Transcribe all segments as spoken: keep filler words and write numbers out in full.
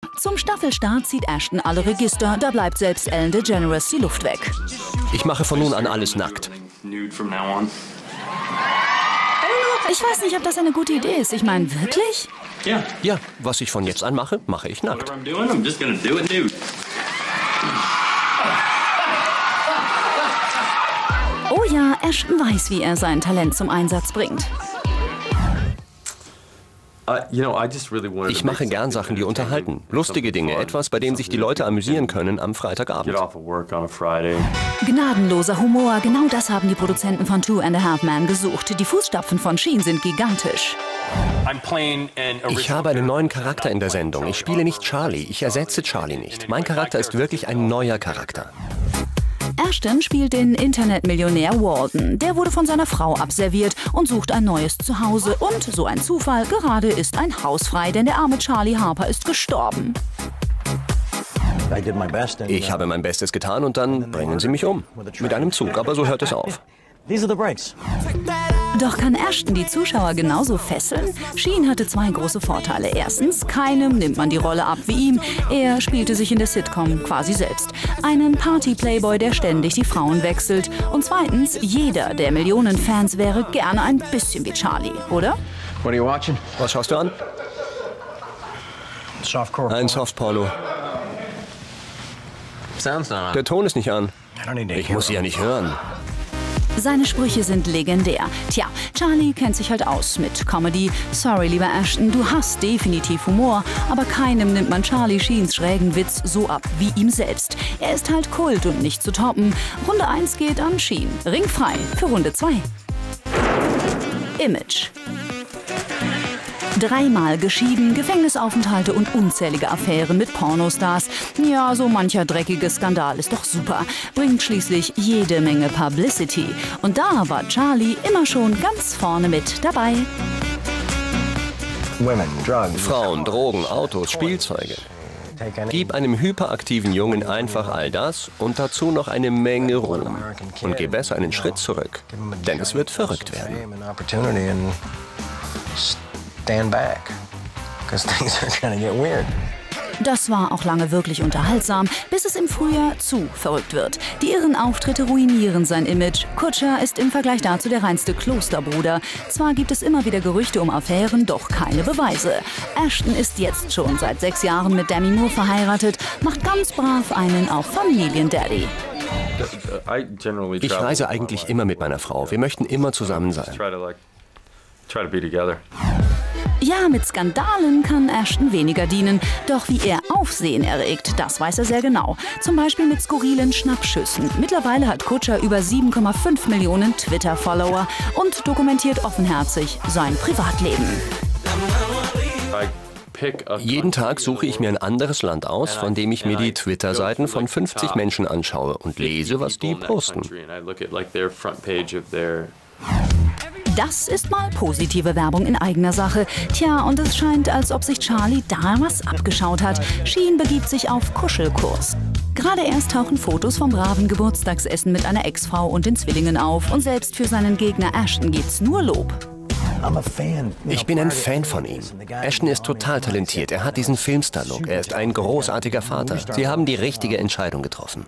Zum Staffelstart zieht Ashton alle Register, da bleibt selbst Ellen DeGeneres die Luft weg. Ich mache von nun an alles nackt. Ich weiß nicht, ob das eine gute Idee ist. Ich meine, wirklich? Ja. Ja, was ich von jetzt an mache, mache ich nackt. Oh ja, Ashton weiß, wie er sein Talent zum Einsatz bringt. Ich mache gern Sachen, die unterhalten. Lustige Dinge, etwas, bei dem sich die Leute amüsieren können am Freitagabend. Gnadenloser Humor, genau das haben die Produzenten von Two and a Half Men gesucht. Die Fußstapfen von Sheen sind gigantisch. Ich habe einen neuen Charakter in der Sendung. Ich spiele nicht Charlie, ich ersetze Charlie nicht. Mein Charakter ist wirklich ein neuer Charakter. Ashton spielt den Internetmillionär Walden. Der wurde von seiner Frau abserviert und sucht ein neues Zuhause. Und, so ein Zufall, gerade ist ein Haus frei, denn der arme Charlie Harper ist gestorben. Ich habe mein Bestes getan und dann bringen sie mich um. Mit einem Zug, aber so hört es auf. Doch kann Ashton die Zuschauer genauso fesseln? Sheen hatte zwei große Vorteile. Erstens, keinem nimmt man die Rolle ab wie ihm. Er spielte sich in der Sitcom quasi selbst. Einen Party-Playboy, der ständig die Frauen wechselt. Und zweitens, jeder der Millionen Fans wäre gerne ein bisschen wie Charlie, oder? Was schaust du an? Ein Softporno. Der Ton ist nicht an. Ich muss sie ja nicht hören. Seine Sprüche sind legendär. Tja, Charlie kennt sich halt aus mit Comedy. Sorry, lieber Ashton, du hast definitiv Humor, aber keinem nimmt man Charlie Sheens schrägen Witz so ab wie ihm selbst. Er ist halt Kult und nicht zu toppen. Runde eins geht an Sheen. Ringfrei für Runde zwei. Image. Dreimal geschieden, Gefängnisaufenthalte und unzählige Affären mit Pornostars. Ja, so mancher dreckige Skandal ist doch super. Bringt schließlich jede Menge Publicity. Und da war Charlie immer schon ganz vorne mit dabei. Frauen, Drogen, Autos, Spielzeuge. Gib einem hyperaktiven Jungen einfach all das und dazu noch eine Menge Ruhm. Und geh besser einen Schritt zurück, denn es wird verrückt werden. Stand back, because things are gonna get weird. Das war auch lange wirklich unterhaltsam, bis es im Frühjahr zu verrückt wird. Die irren Auftritte ruinieren sein Image. Kutscher ist im Vergleich dazu der reinste Klosterbruder. Zwar gibt es immer wieder Gerüchte um Affären, doch keine Beweise. Ashton ist jetzt schon seit sechs Jahren mit Demi Moore verheiratet, macht ganz brav einen auf Familiendaddy. Ich reise eigentlich immer mit meiner Frau. Wir möchten immer zusammen sein. Ja, mit Skandalen kann Ashton weniger dienen. Doch wie er Aufsehen erregt, das weiß er sehr genau. Zum Beispiel mit skurrilen Schnappschüssen. Mittlerweile hat Kutscher über sieben Komma fünf Millionen Twitter-Follower und dokumentiert offenherzig sein Privatleben. Jeden Tag suche ich mir ein anderes Land aus, von dem ich mir die Twitter-Seiten von fünfzig Menschen anschaue und lese, was die posten. Das ist mal positive Werbung in eigener Sache. Tja, und es scheint, als ob sich Charlie da was abgeschaut hat. Sheen begibt sich auf Kuschelkurs. Gerade erst tauchen Fotos vom braven Geburtstagsessen mit einer Ex-Frau und den Zwillingen auf. Und selbst für seinen Gegner Ashton gibt's nur Lob. Ich bin ein Fan von ihm. Ashton ist total talentiert. Er hat diesen Filmstar-Look. Er ist ein großartiger Vater. Sie haben die richtige Entscheidung getroffen.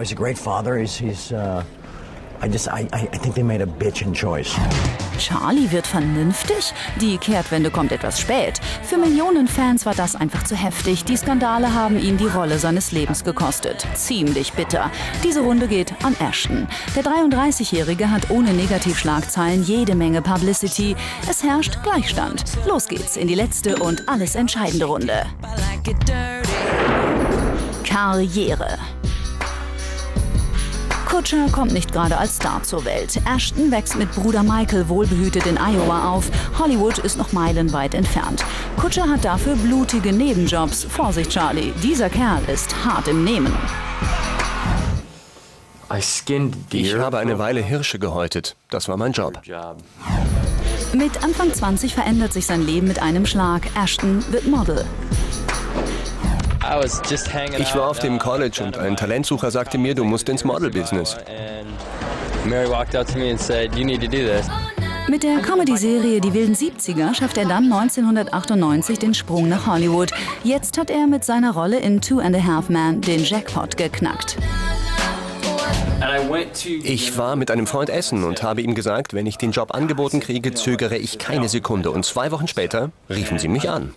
I just, I, I think they made a bitchin' choice. Charlie wird vernünftig? Die Kehrtwende kommt etwas spät. Für Millionen Fans war das einfach zu heftig. Die Skandale haben ihn die Rolle seines Lebens gekostet. Ziemlich bitter. Diese Runde geht an Ashton. Der dreiunddreißigjährige hat ohne Negativschlagzeilen jede Menge Publicity. Es herrscht Gleichstand. Los geht's in die letzte und alles entscheidende Runde. Karriere. Kutscher kommt nicht gerade als Star zur Welt. Ashton wächst mit Bruder Michael wohlbehütet in Iowa auf. Hollywood ist noch meilenweit entfernt. Kutscher hat dafür blutige Nebenjobs. Vorsicht, Charlie, dieser Kerl ist hart im Nehmen. Ich habe eine Weile Hirsche gehäutet. Das war mein Job. Mit Anfang zwanzig verändert sich sein Leben mit einem Schlag. Ashton wird Model. Ich war auf dem College und ein Talentsucher sagte mir, du musst ins Model-Business. Mary walked up to me and said, "You need to do this." Mit der Comedy-Serie Die wilden siebziger schafft er dann neunzehnhundertachtundneunzig den Sprung nach Hollywood. Jetzt hat er mit seiner Rolle in Two and a Half Men den Jackpot geknackt. Ich war mit einem Freund essen und habe ihm gesagt, wenn ich den Job angeboten kriege, zögere ich keine Sekunde. Und zwei Wochen später riefen sie mich an.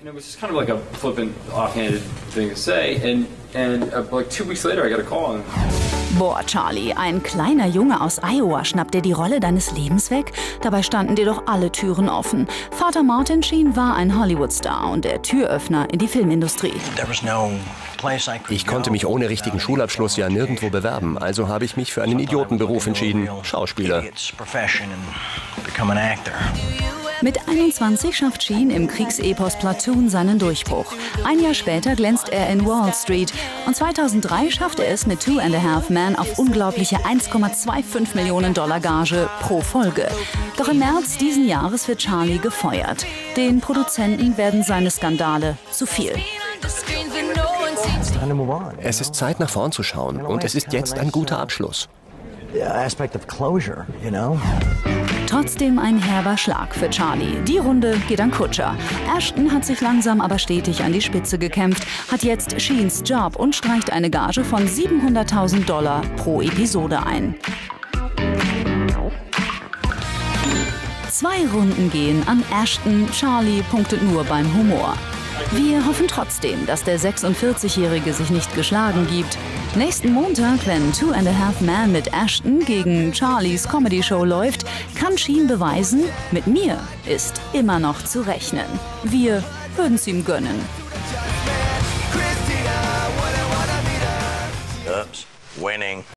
Boah, Charlie, ein kleiner Junge aus Iowa schnappt dir die Rolle deines Lebens weg? Dabei standen dir doch alle Türen offen. Vater Martin Sheen war ein Hollywood-Star und der Türöffner in die Filmindustrie. Ich konnte mich ohne richtigen Schulabschluss ja nirgendwo bewerben, also habe ich mich für einen Idiotenberuf entschieden, Schauspieler. Mit einundzwanzig schafft Sheen im Kriegsepos Platoon seinen Durchbruch. Ein Jahr später glänzt er in Wall Street und zweitausenddrei schafft er es mit Two and a Half Men auf unglaubliche eins Komma fünfundzwanzig Millionen Dollar Gage pro Folge. Doch im März diesen Jahres wird Charlie gefeuert. Den Produzenten werden seine Skandale zu viel. Es ist Zeit, nach vorn zu schauen und es ist jetzt ein guter Abschluss. Trotzdem ein herber Schlag für Charlie. Die Runde geht an Kutscher. Ashton hat sich langsam aber stetig an die Spitze gekämpft, hat jetzt Sheens Job und streicht eine Gage von siebenhunderttausend Dollar pro Episode ein. Zwei Runden gehen an Ashton, Charlie punktet nur beim Humor. Wir hoffen trotzdem, dass der sechsundvierzigjährige sich nicht geschlagen gibt. Nächsten Montag, wenn Two and a Half Men mit Ashton gegen Charlies Comedy-Show läuft, kann Sheen beweisen, mit mir ist immer noch zu rechnen. Wir würden's ihm gönnen. Oops, winning.